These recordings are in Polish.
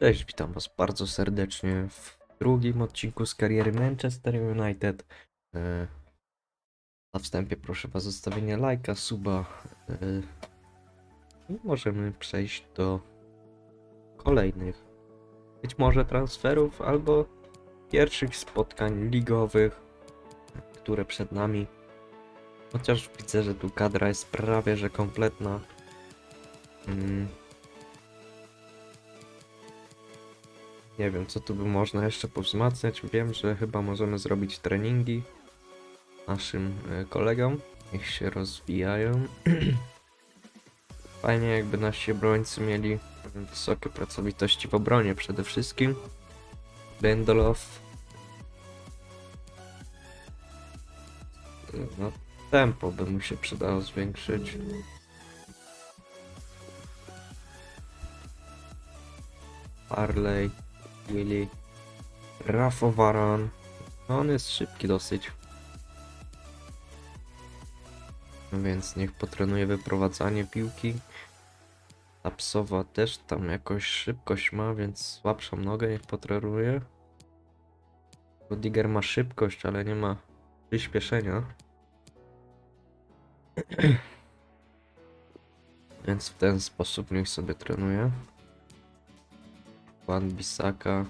Cześć, witam Was bardzo serdecznie w drugim odcinku z kariery Manchester United. E, Na wstępie proszę Was o zostawienie lajka, suba. I możemy przejść do kolejnych, być może transferów, albo pierwszych spotkań ligowych, które przed nami. Chociaż widzę, że tu kadra jest prawie że kompletna. Nie wiem, co tu by można jeszcze powzmacniać. Wiem, że chyba możemy zrobić treningi naszym kolegom. Niech się rozwijają. Fajnie, jakby nasi obrońcy mieli wysokie pracowitości w obronie przede wszystkim. Lindelof. No, tempo by mu się przydało zwiększyć. Farley, Willy, Rafo Varan. No, on jest szybki dosyć. No więc niech potrenuje wyprowadzanie piłki. Tapsowa też tam jakoś szybkość ma, więc słabszą nogę niech potrenuje. Rudiger ma szybkość, ale nie ma przyspieszenia. Więc w ten sposób niech sobie trenuje. Wan-Bissaka.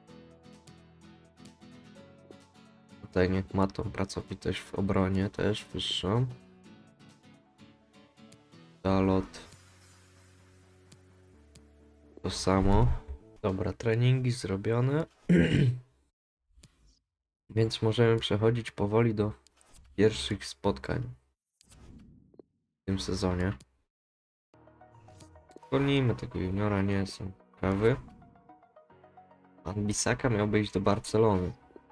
Tutaj niech ma tą pracowitość w obronie też wyższą. Dalot. To samo. Dobra, treningi zrobione. Więc możemy przechodzić powoli do pierwszych spotkań w tym sezonie. Zwolnijmy tego juniora, nie jestem ciekawy. Pan Bissaka miałby iść do Barcelony.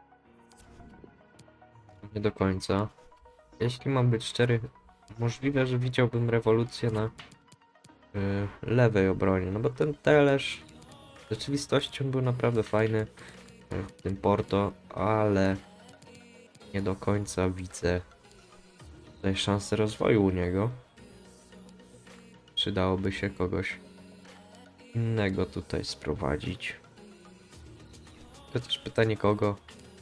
Nie do końca. Jeśli mam być szczery, możliwe, że widziałbym rewolucję na lewej obronie. No bo ten Telesz w rzeczywistości on był naprawdę fajny w tym Porto, ale nie do końca widzę tutaj szansę rozwoju u niego. Przydałoby się kogoś innego tutaj sprowadzić. To też pytanie kogo.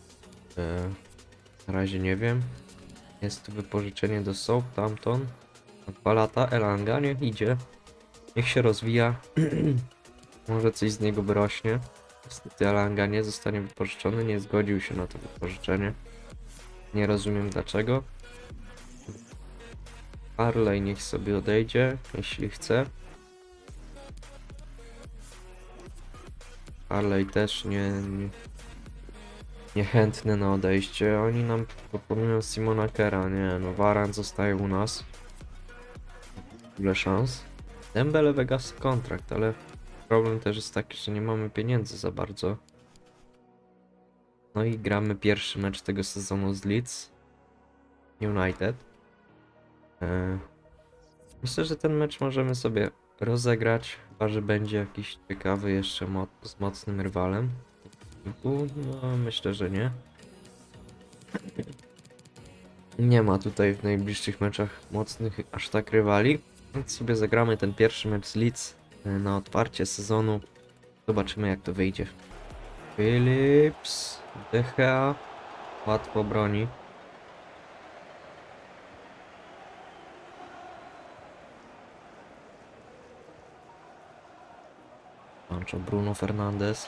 Na razie nie wiem. Jest tu wypożyczenie do Southampton. Na 2 lata. Elanga niech idzie. Niech się rozwija. Może coś z niego wyrośnie. Niestety Elanga nie zostanie wypożyczony. Nie zgodził się na to wypożyczenie. Nie rozumiem dlaczego. Farley niech sobie odejdzie, jeśli chce. Farley też niechętny na odejście. Oni nam proponują Simona Kera. Nie, no Varane zostaje u nas. Ile szans. Dembele wygasa kontrakt, ale problem też jest taki, że nie mamy pieniędzy za bardzo. No i gramy pierwszy mecz tego sezonu z Leeds United. Myślę, że ten mecz możemy sobie rozegrać, chyba że będzie jakiś ciekawy jeszcze z mocnym rywalem. No, myślę, że nie. Nie ma tutaj w najbliższych meczach mocnych aż tak rywali. Więc sobie zagramy ten pierwszy mecz z Leeds na otwarcie sezonu. Zobaczymy, jak to wyjdzie. Phillips, De Gea, łatwo broni. Mancho Bruno Fernandes.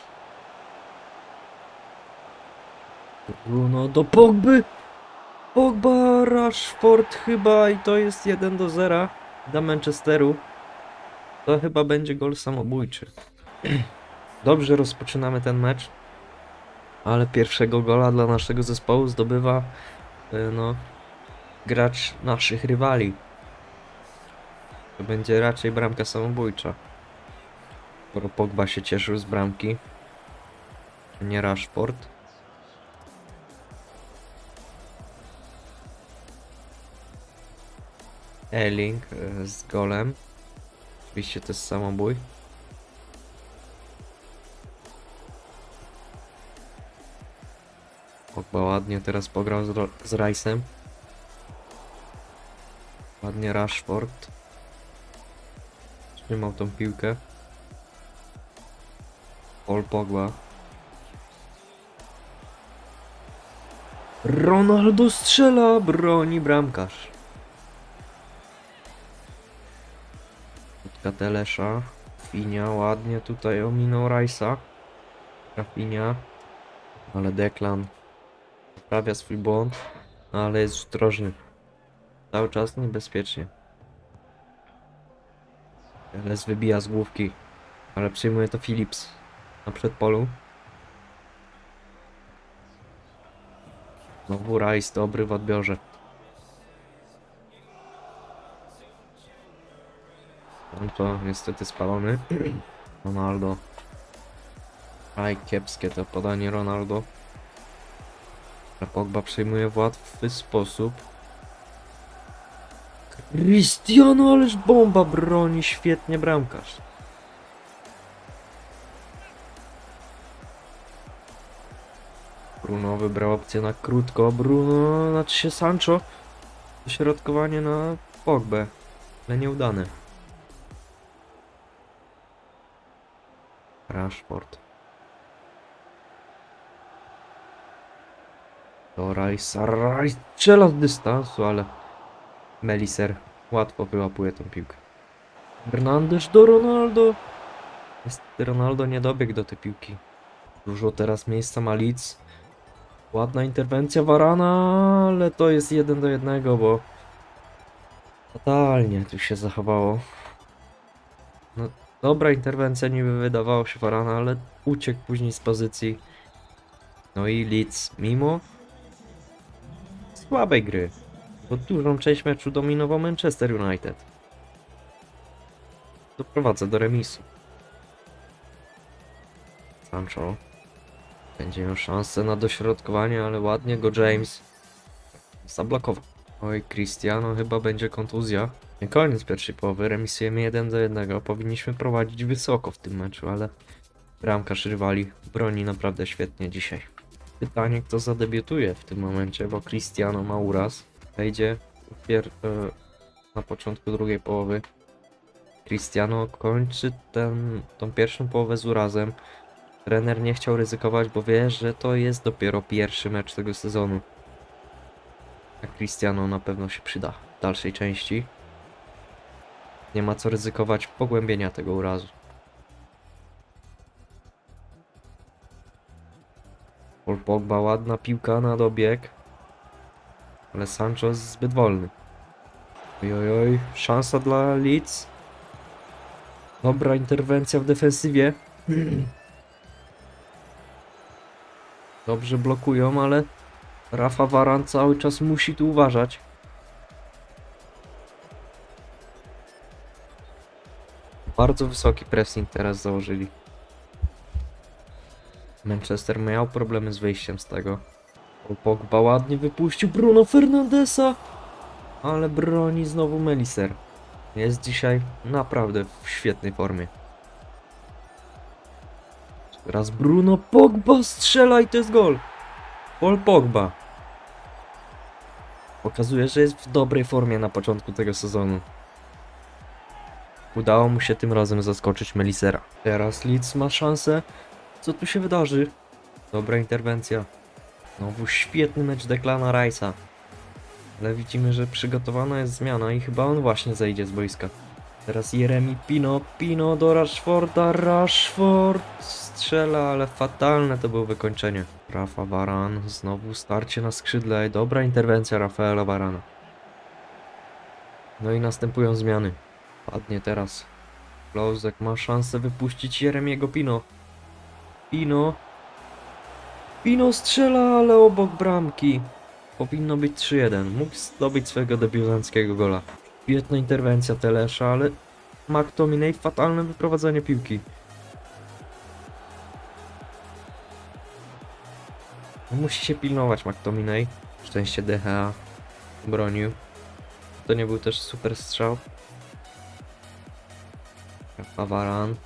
Bruno do Pogby! Pogba, Rashford chyba i to jest 1-0 dla Manchesteru. To chyba będzie gol samobójczy. Dobrze rozpoczynamy ten mecz. Ale pierwszego gola dla naszego zespołu zdobywa no, gracz naszych rywali. To będzie raczej bramka samobójcza. Skoro Pogba się cieszył z bramki, nie Rashford. Erling z golem. Oczywiście to jest samobój. Pogba ładnie teraz pograł z Rice'em. Ładnie Rashford. Trzymał tą piłkę. Paul Pogba. Ronaldo strzela, broni bramkarz. Telesza. Rafinha ładnie tutaj ominął Rice'a. Rafinha. Ale Declan poprawia swój błąd, ale jest ostrożny. Cały czas niebezpiecznie. Teles wybija z główki, ale przyjmuje to Phillips na przedpolu. Znowu Rice dobry w odbiorze. On to niestety spalony. Ronaldo. Aj, kiepskie to podanie Ronaldo. A Pogba przejmuje w łatwy sposób. Cristiano, ależ bomba broni świetnie bramkarz. Bruno wybrał opcję na krótko. Bruno, znaczy się Sancho. Dośrodkowanie na Pogbę, ale nieudane. Rashford. Do Rice strzela z dystansu, ale Meliser łatwo wyłapuje tą piłkę. Fernandes do Ronaldo. Niestety Ronaldo nie dobiegł do tej piłki. Dużo teraz miejsca ma Leeds. Ładna interwencja Varana, ale to jest 1-1, bo fatalnie tu się zachowało. No, dobra interwencja niby wydawało się Varana, ale uciekł później z pozycji. No i Leeds mimo słabej gry, bo dużą część meczu dominował Manchester United, doprowadza do remisu. Sancho będzie miał szansę na dośrodkowanie, ale ładnie go James zablokował. Oj, Cristiano, chyba będzie kontuzja. Nie koniec pierwszej połowy, remisujemy 1-1. Powinniśmy prowadzić wysoko w tym meczu, ale bramkarz rywali broni naprawdę świetnie dzisiaj. Pytanie, kto zadebiutuje w tym momencie, bo Cristiano ma uraz. Wejdzie na początku drugiej połowy. Cristiano kończy tą pierwszą połowę z urazem. Trener nie chciał ryzykować, bo wie, że to jest dopiero pierwszy mecz tego sezonu. A Cristiano na pewno się przyda w dalszej części. Nie ma co ryzykować pogłębienia tego urazu. Paul Pogba, ładna piłka na dobieg. Ale Sancho jest zbyt wolny. Ojojoj, szansa dla Leeds. Dobra interwencja w defensywie. Dobrze blokują, ale Rafa Varane cały czas musi tu uważać. Bardzo wysoki pressing teraz założyli. Manchester miał problemy z wyjściem z tego. Pogba ładnie wypuścił Bruno Fernandesa, ale broni znowu Meliser. Jest dzisiaj naprawdę w świetnej formie. Teraz Bruno Pogba strzela i to jest gol. Paul Pogba pokazuje, że jest w dobrej formie na początku tego sezonu. Udało mu się tym razem zaskoczyć Melisera. Teraz Leeds ma szansę. Co tu się wydarzy? Dobra interwencja. Znowu świetny mecz Declana Rice'a. Ale widzimy, że przygotowana jest zmiana i chyba on właśnie zejdzie z boiska. Teraz Jeremy Pino do Rashforda. Rashford strzela, ale fatalne to było wykończenie. Rafa Varane, znowu starcie na skrzydle. Dobra interwencja Rafaela Varana. No i następują zmiany. Ładnie teraz. Klozek ma szansę wypuścić Jeremiego Pino strzela, ale obok bramki. Powinno być 3-1. Mógł zdobyć swojego debiutanckiego gola. Świetna interwencja Telesza, ale McTominay fatalne wyprowadzenie piłki. Musi się pilnować McTominay. Szczęście De Gea bronił. To nie był też super strzał. Rafa Varane.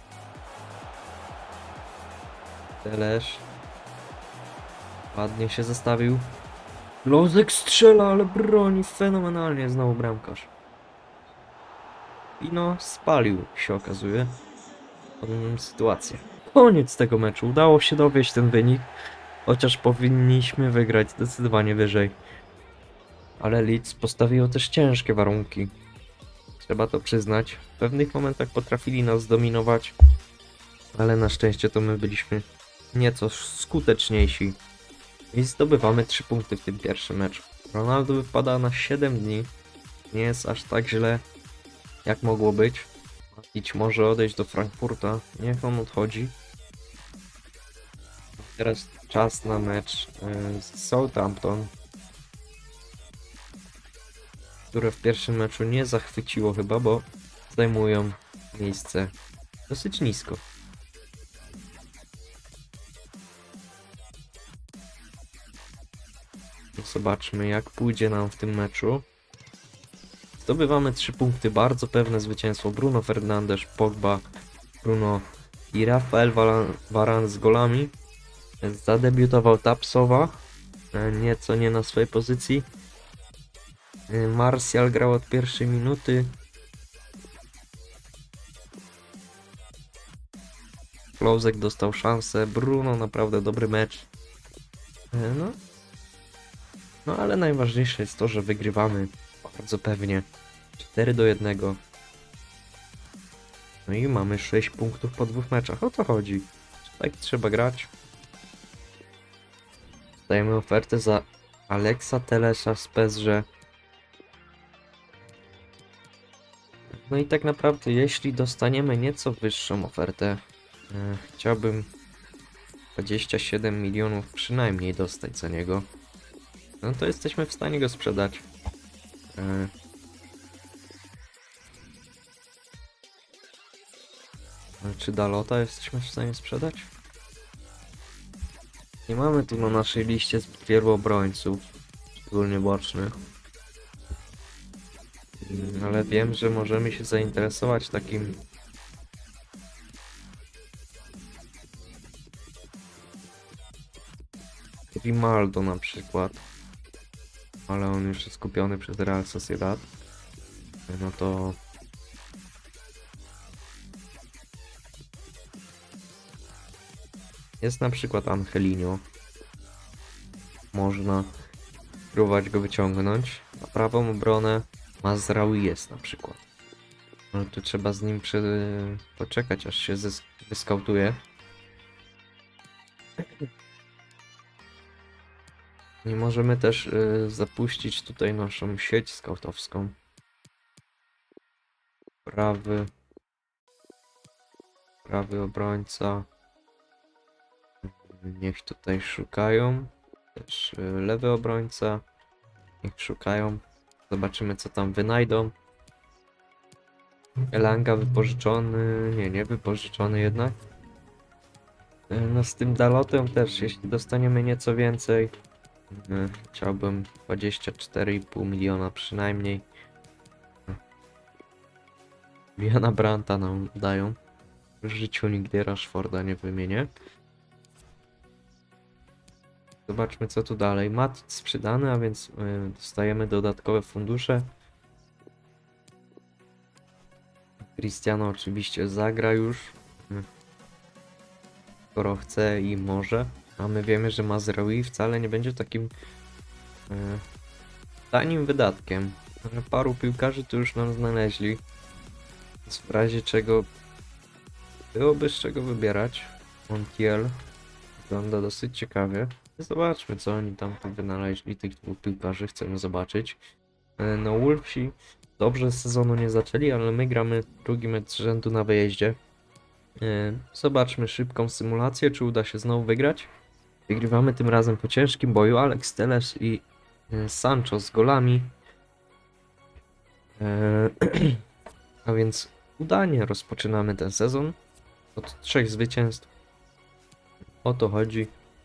Telesz. Ładnie się zestawił. Klozek strzela, ale broni fenomenalnie znowu bramkarz. Pino spalił, się okazuje, tą sytuację. koniec tego meczu. Udało się dowieść ten wynik, chociaż powinniśmy wygrać zdecydowanie wyżej. Ale Leeds postawiło też ciężkie warunki. Trzeba to przyznać. W pewnych momentach potrafili nas zdominować, ale na szczęście to my byliśmy nieco skuteczniejsi. I zdobywamy 3 punkty w tym pierwszym meczu. Ronaldo wypada na 7 dni. Nie jest aż tak źle, jak mogło być. Matic może odejść do Frankfurta. Niech on odchodzi. Teraz czas na mecz z Southampton, które w pierwszym meczu nie zachwyciło chyba, bo zajmują miejsce dosyć nisko. Zobaczmy, jak pójdzie nam w tym meczu. Zdobywamy 3 punkty, bardzo pewne zwycięstwo. Bruno Fernandes, Pogba, Bruno i Rafael Varane z golami. Zadebiutował Tapsowa, nieco nie na swojej pozycji. Martial grał od pierwszej minuty. Klozek dostał szansę. Bruno naprawdę dobry mecz. No ale najważniejsze jest to, że wygrywamy bardzo pewnie. 4-1. No i mamy 6 punktów po 2 meczach. O to chodzi. Tak trzeba grać. Dajemy ofertę za Alexa Telesa z PSG. No i tak naprawdę, jeśli dostaniemy nieco wyższą ofertę, chciałbym 27 milionów przynajmniej dostać za niego. No to jesteśmy w stanie go sprzedać. Czy Dalota jesteśmy w stanie sprzedać? Nie mamy tu na naszej liście zbyt wielu obrońców, szczególnie bocznych. Ale wiem, że możemy się zainteresować takim Grimaldo na przykład. Ale on już jest kupiony przez Real Sociedad. No to jest na przykład Angelino. Można próbować go wyciągnąć. Na prawą obronę Mazraoui jest na przykład. Ale tu trzeba z nim poczekać, aż się wyskautuje. Nie możemy też zapuścić tutaj naszą sieć skautowską. Prawy obrońca. Niech tutaj szukają. Też lewy obrońca. Niech szukają. Zobaczymy, co tam wynajdą. Elanga wypożyczony. Nie wypożyczony jednak. No z tym Dalotem też, jeśli dostaniemy nieco więcej. Chciałbym 24,5 miliona przynajmniej. Jana Brandta nam dają. W życiu nigdy Rashforda nie wymienię. Zobaczmy, co tu dalej. Matic sprzedany, a więc dostajemy dodatkowe fundusze. Cristiano oczywiście zagra już. Skoro chce i może. A my wiemy, że Mazraoui wcale nie będzie takim tanim wydatkiem. Ale paru piłkarzy tu już nam znaleźli. Więc w razie czego byłoby z czego wybierać. Montiel wygląda dosyć ciekawie. Zobaczmy, co oni tam wynaleźli, tych 2 piłkarzy, chcemy zobaczyć. No Wolfsi dobrze sezonu nie zaczęli, ale my gramy drugi mecz z rzędu na wyjeździe. Zobaczmy szybką symulację, czy uda się znowu wygrać. Wygrywamy tym razem po ciężkim boju. Alex Telles i Sancho z golami. A więc udanie rozpoczynamy ten sezon od 3 zwycięstw. O to chodzi.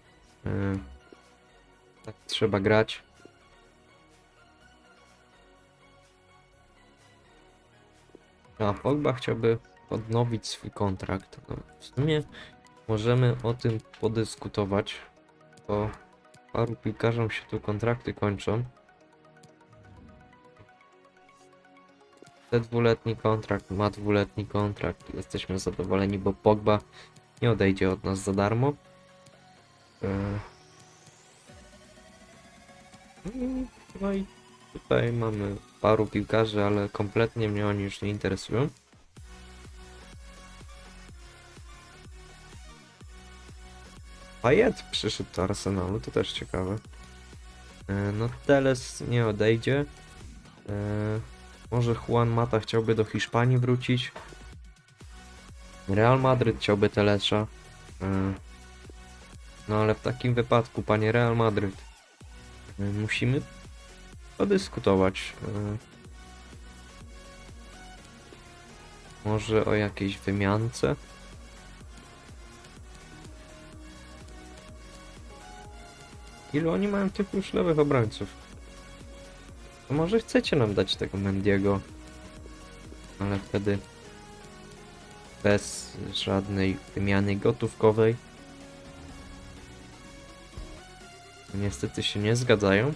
Tak trzeba grać. A Pogba chciałby odnowić swój kontrakt. No, w sumie możemy o tym podyskutować, bo paru piłkarzom się tu kontrakty kończą. Te 2-letni kontrakt, ma 2-letni kontrakt. Jesteśmy zadowoleni, bo Pogba nie odejdzie od nas za darmo. No i tutaj mamy paru piłkarzy, ale kompletnie mnie oni już nie interesują. Payet przyszedł do Arsenalu, to też ciekawe. No Teles nie odejdzie. Może Juan Mata chciałby do Hiszpanii wrócić. Real Madryt chciałby Telesza. No ale w takim wypadku, panie Real Madryt, musimy podyskutować. Może o jakiejś wymiance? Ilu oni mają tych już lewych obrońców? To może chcecie nam dać tego Mendiego, ale wtedy bez żadnej wymiany gotówkowej. Niestety się nie zgadzają.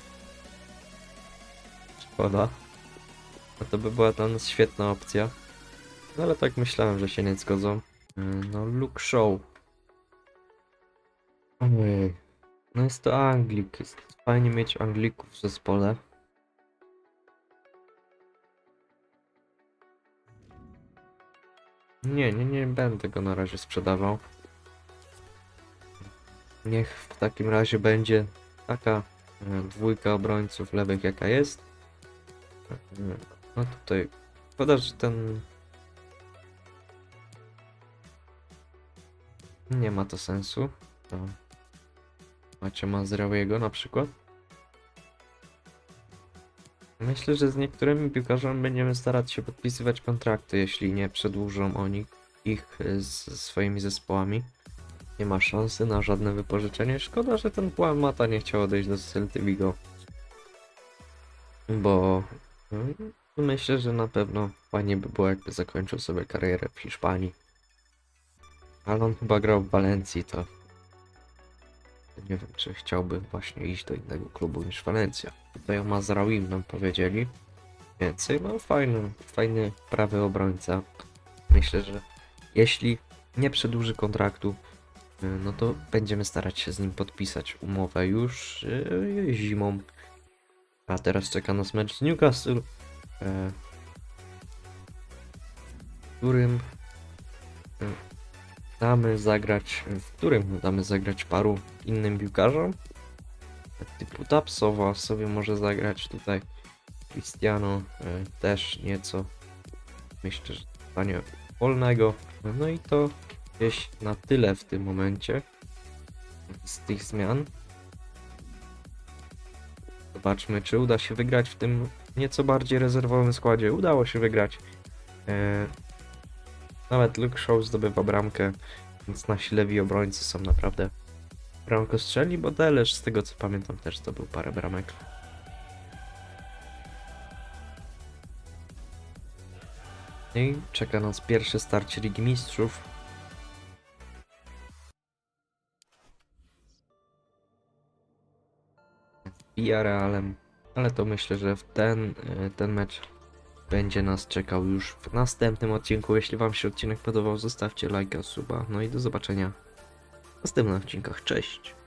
Szkoda. No to by była dla nas świetna opcja. No ale tak myślałem, że się nie zgodzą. No Luke Shaw. Ojej. No jest to Anglik. Jest fajnie mieć Anglików w zespole. Nie będę go na razie sprzedawał. Niech w takim razie będzie taka dwójka obrońców lewych jaka jest. No tutaj szkoda, że ten... Nie ma to sensu. To macie Mazraouiego na przykład. Myślę, że z niektórymi piłkarzami będziemy starać się podpisywać kontrakty, jeśli nie przedłużą oni ich z swoimi zespołami. Nie ma szansy na żadne wypożyczenie. Szkoda, że ten Juan Mata nie chciał odejść do Celty Vigo. Bo myślę, że na pewno fajnie by było, jakby zakończył sobie karierę w Hiszpanii. Ale on chyba grał w Walencji, to nie wiem, czy chciałby właśnie iść do innego klubu niż Walencja. Tutaj o Mazraouim nam powiedzieli więcej. No fajny prawy obrońca. Myślę, że jeśli nie przedłuży kontraktu, no to będziemy starać się z nim podpisać umowę już zimą. A teraz czeka nas mecz z Newcastle, w którym damy zagrać paru innym piłkarzom. Typu Tapsowa sobie może zagrać tutaj. Cristiano też nieco. Myślę, że stanie wolnego. No i to gdzieś na tyle w tym momencie z tych zmian. Zobaczmy, czy uda się wygrać w tym nieco bardziej rezerwowym składzie. Udało się wygrać. Nawet Luke Shaw zdobywa bramkę, więc nasi lewi obrońcy są naprawdę bramkostrzelni, bo Delesz, z tego co pamiętam, też zdobył parę bramek. I czeka nas pierwsze starcie Ligi Mistrzów. Z Villarrealem, ale to myślę, że ten mecz będzie nas czekał już w następnym odcinku. Jeśli wam się odcinek podobał, zostawcie lajka, suba. No i do zobaczenia w następnych odcinkach. Cześć!